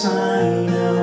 yes I know.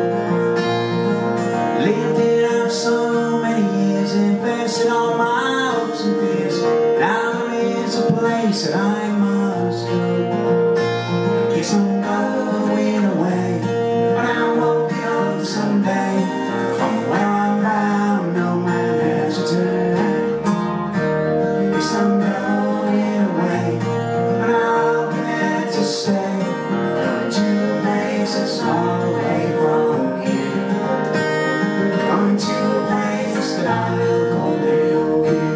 Lived it out so many years, invested all my hopes and fears. Now there is a place that I must go. Yes, I'm going away, but I won't be home someday. From where I'm bound, no man has returned. Yes, I'm going away, but I'll be there to stay. Going to a place that's far away from here. Going to a place that I'll call little here.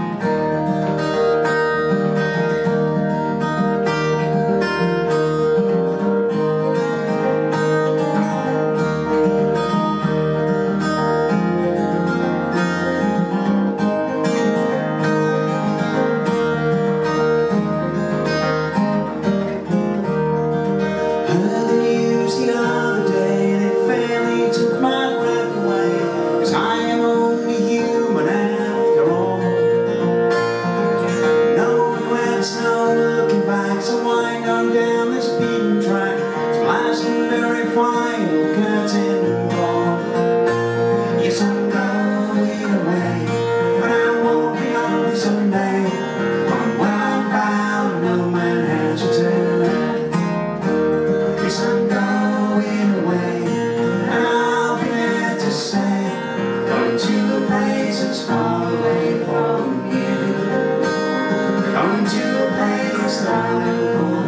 Heard the news the other day, and it fairly took my breath away. 'Cause I am only human after all. No regrets, no looking back, so wind on down this beaten track to last and very final curtain call. Yes, I'm going away, but I won't be home someday. From where I'm bound, no man has returned. Yes, I'm going away, and I'll be there to stay. Going to a place that's far away from you. Going to a place that I will